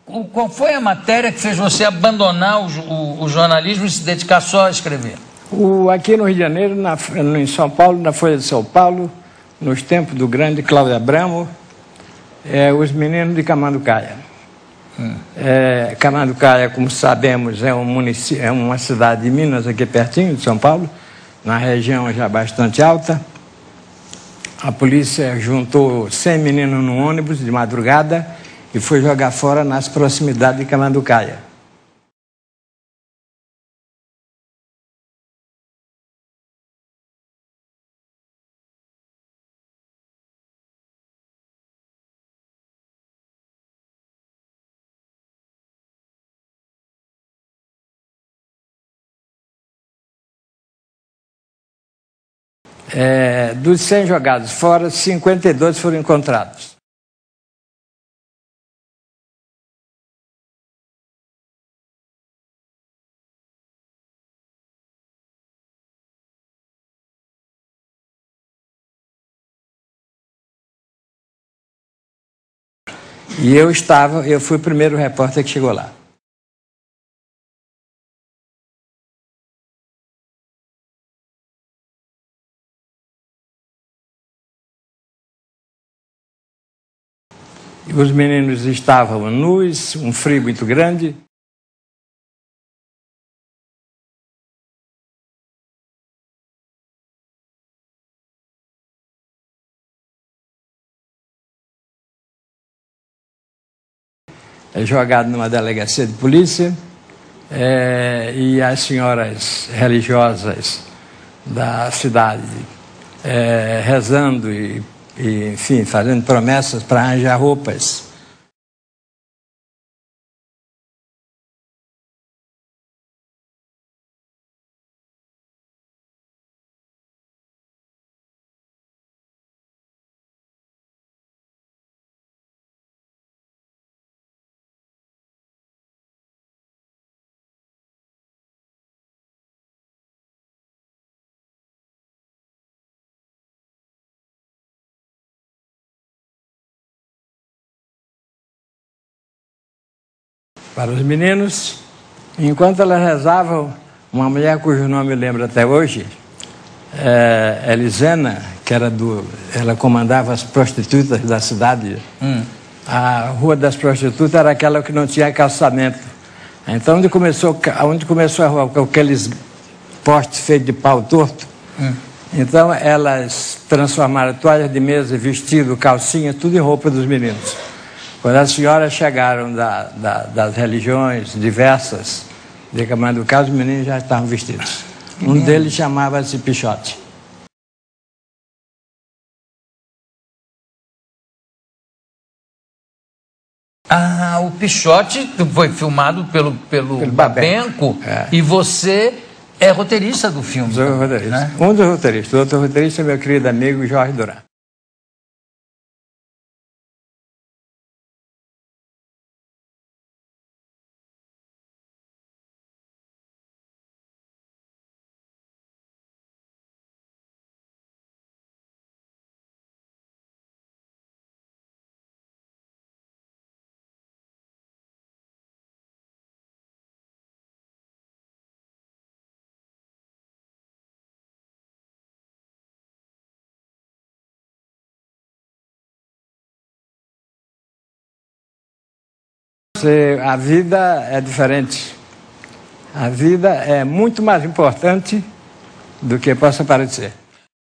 Qual foi a matéria que fez você abandonar o jornalismo e se dedicar só a escrever? Aqui no Rio de Janeiro, em São Paulo, na Folha de São Paulo, nos tempos do grande Cláudio Abramo, Os Meninos de Camanducaia. Camanducaia, como sabemos, é uma cidade de Minas, aqui pertinho de São Paulo, na região já bastante alta. A polícia juntou 100 meninos no ônibus de madrugada e foi jogar fora nas proximidades de Camanducaia. Dos 100 jogados fora, 52 foram encontrados. E eu fui o primeiro repórter que chegou lá. Os meninos estavam nus, um frio muito grande. Jogado numa delegacia de polícia, e as senhoras religiosas da cidade rezando e, enfim, fazendo promessas para arranjar roupas. Para os meninos, enquanto elas rezavam, uma mulher cujo nome eu lembro até hoje, Elisena, que ela comandava as prostitutas da cidade. A Rua das Prostitutas era aquela que não tinha calçamento. Então, onde começou a rua, com aqueles postes feitos de pau torto, então elas transformaram toalhas de mesa, vestido, calcinha, tudo em roupa dos meninos. Quando as senhoras chegaram das religiões diversas de Camanducaia, os meninos já estavam vestidos. Um deles chamava-se Pichote. O Pichote foi filmado pelo Babenco. E você é roteirista do filme. Sou roteirista. Né? Um dos roteiristas. O outro roteirista é meu querido amigo Jorge Duran. A vida é diferente. A vida é muito mais importante do que possa parecer.